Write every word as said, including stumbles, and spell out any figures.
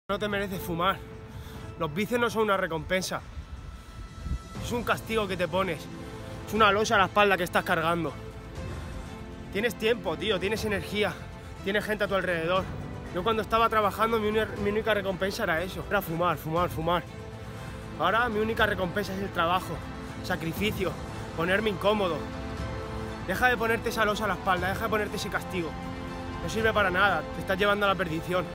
No te mereces fumar. Los vicios no son una recompensa. Es un castigo que te pones. Es una losa a la espalda que estás cargando. Tienes tiempo, tío, tienes energía, tienes gente a tu alrededor. Yo cuando estaba trabajando mi, mi única recompensa era eso, era fumar, fumar, fumar. Ahora mi única recompensa es el trabajo, sacrificio, ponerme incómodo. Deja de ponerte esa losa a la espalda, deja de ponerte ese castigo. No sirve para nada, te estás llevando a la perdición.